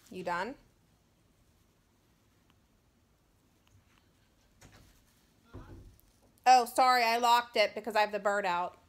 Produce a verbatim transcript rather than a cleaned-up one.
You done? Oh, sorry, I locked it because I have the bird out.